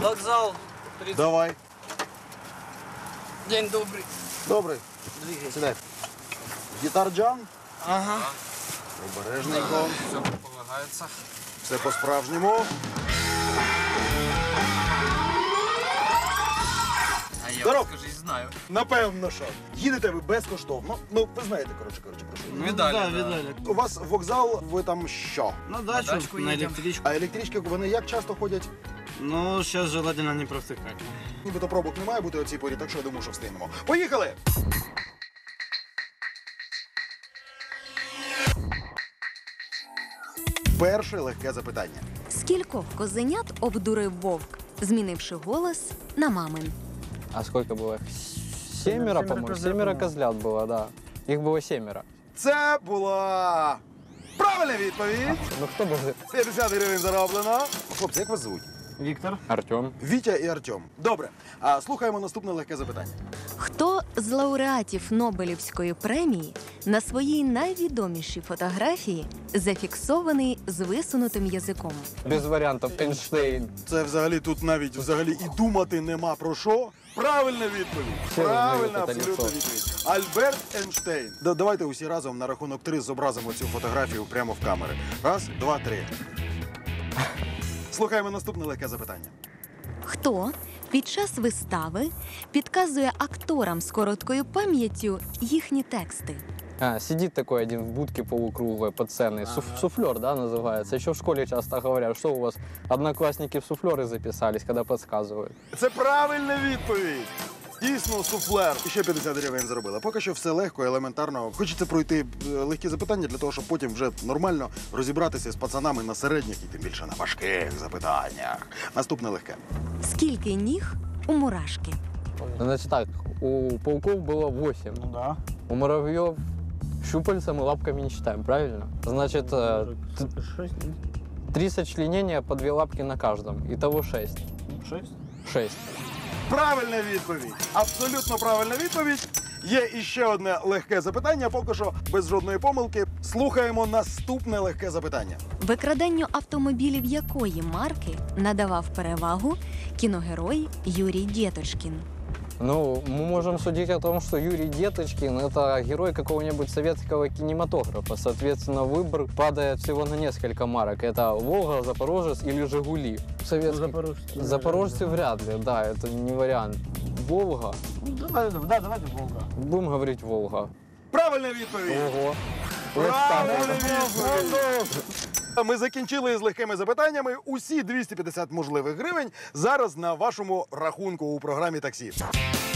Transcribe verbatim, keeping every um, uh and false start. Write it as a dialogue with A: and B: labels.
A: Вокзал. тридцать.
B: Давай.
A: День добрый.
B: Добрий.
A: Двигайся.
B: Сідай. Гітарджан.
A: Ага.
B: Обережненько.
A: Все полагается.
B: Все по-справжньому.
A: А я,
B: Здоров.
A: скажи, знаю.
B: Напевно, що. Їдете ви безкоштовно. Ну, ви знаєте, коротше, коротше, про що.
A: Ну, видали,
C: да,
A: да.
C: видали.
B: У вас вокзал, ви там що?
C: На дачу, на,
A: дачку едем.
C: электричку.
B: А електрички, вони як часто ходять?
C: Ну, сейчас желательно не провтыкать.
B: Нібито пробок не має бути о цій порі, так що я думаю, що встигнемо. Поїхали! Перше легке запитання.
D: Скількох козенят обдурив вовк, змінивши голос на мамин?
E: А сколько было? Семеро, по-моему.
C: козлят,
E: Семеро
C: по-моему.
E: козлят было, да. Их было семеро.
B: Це була правильна відповідь.
E: Ну кто бы...
B: п'ятдесят гривень зароблено. Хлопці, як вас звуть?
C: Виктор.
E: Артем.
B: Вітя і Артем. Добре. А слухаємо наступне легке запитання.
D: Хто з лауреатів Нобелівської премії на своїй найвідомішій фотографії зафіксований з висунутим язиком?
E: Без вариантов. Эйнштейн.
B: Це взагалі тут навіть взагалі і думати нема про що. Правильна відповідь.
E: Всі
B: Правильна
E: знають це
B: абсолютно
E: лицо.
B: відповідь. Альберт Ейнштейн. Да, давайте усі разом на рахунок три зобразимо цю фотографію прямо в камери. Раз, два, три. Слухаємо наступне легке запитання.
D: Хто під час вистави підказує акторам з короткою пам'яттю їхні тексти?
E: А, сидит такой один в будке полукруглой, подценный. Суф- суфлер, да, называется. Еще в школе часто говорят, что у вас одноклассники в суфлеры записались, когда подсказывают.
B: Це правильна відповідь. Дійсно, суфлер. І ще п'ятдесят гривень заробила. Поки що все легко, елементарно. Хочеться пройти е, легкі запитання для того, щоб потім вже нормально розібратися з пацанами на середніх і тим більше на важких запитаннях. Наступне легке.
D: Скільки ніг у мурашки?
E: Значит так, у пауков было восемь.
C: Ну да.
E: У муравьев щупальцем и лапками не считаем, правильно? Значит, э, т-
C: Шесть.
E: три сочленения по две лапки на каждом. Итого шесть.
C: Шесть.
E: Шесть.
B: Правильна відповідь. Абсолютно правильна відповідь. Є іще одне легке запитання, поки що без жодної помилки. Слухаємо наступне легке запитання.
D: Викраданню автомобілів якої марки надавав перевагу кіногерой Юрій Дєточкін?
E: Ну, мы можем судить о том, что Юрий Деточкин – это герой какого-нибудь советского кинематографа. Соответственно, выбор падает всего на несколько марок. Это «Волга», «Запорожец» или «Жигули». Советский...
C: Запорожцы.
E: Запорожцы вряд ли, да, это не вариант. «Волга».
C: Ну, давай, да, давайте Волга.
E: Будем говорить «Волга».
B: Правильна відповідь.
E: Ого.
B: Правильна відповідь. Ми закінчили з легкими запитаннями. Усі двісті п'ятдесят можливих гривень зараз на вашому рахунку у програмі «Таксі».